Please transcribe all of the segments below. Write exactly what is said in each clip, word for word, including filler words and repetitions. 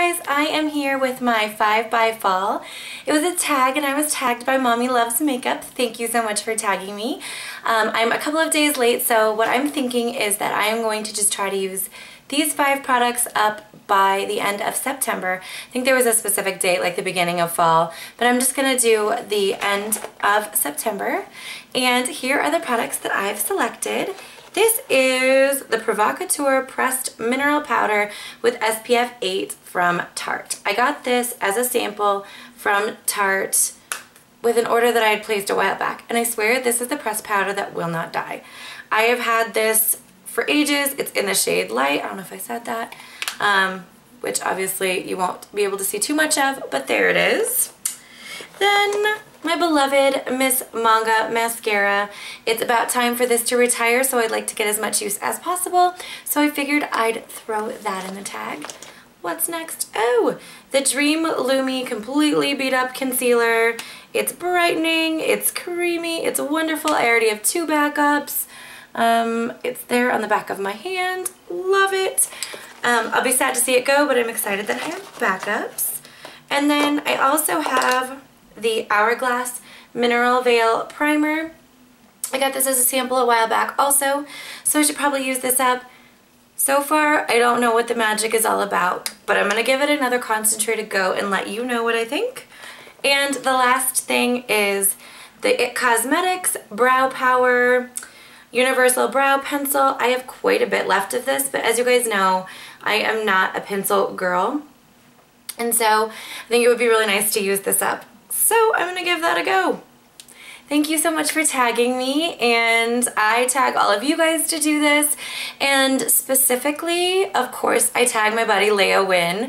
guys, I am here with my five by fall. It was a tag and I was tagged by Mommy Loves Makeup. Thank you so much for tagging me. Um, I'm a couple of days late, so what I'm thinking is that I am going to just try to use these five products up by the end of September. I think there was a specific date, like the beginning of fall, but I'm just gonna do the end of September. And here are the products that I've selected. This is the Provocateur Pressed Mineral Powder with S P F eight from Tarte. I got this as a sample from Tarte with an order that I had placed a while back, and I swear this is the pressed powder that will not die. I have had this for ages. It's in the shade Light. I don't know if I said that, um, which obviously you won't be able to see too much of, but there it is. Then my beloved Miss Manga Mascara. It's about time for this to retire, so I'd like to get as much use as possible, so I figured I'd throw that in the tag. What's next? Oh, the Dream Lumi Completely Beat Up Concealer. It's brightening, it's creamy, it's wonderful. I already have two backups. Um, it's there on the back of my hand. Love it. Um, I'll be sad to see it go, but I'm excited that I have backups. And then I also have the Hourglass Mineral Veil Primer. I got this as a sample a while back also, so I should probably use this up. So far, I don't know what the magic is all about, but I'm going to give it another concentrated go and let you know what I think. And the last thing is the It Cosmetics Brow Power Universal Brow Pencil. I have quite a bit left of this, but as you guys know, I am not a pencil girl. And so I think it would be really nice to use this up. So I'm going to give that a go. Thank you so much for tagging me, and I tag all of you guys to do this. And specifically, of course, I tag my buddy Leo Wynn.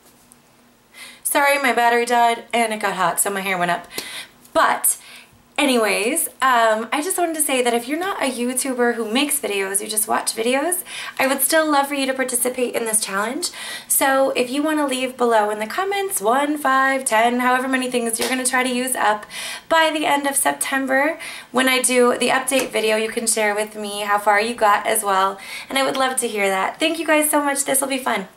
Sorry, my battery died and it got hot, so my hair went up. But anyways, um, I just wanted to say that if you're not a YouTuber who makes videos, you just watch videos, I would still love for you to participate in this challenge. So if you want to leave below in the comments one, five, ten, however many things you're going to try to use up by the end of September, when I do the update video, you can share with me how far you got as well, and I would love to hear that. Thank you guys so much. This will be fun.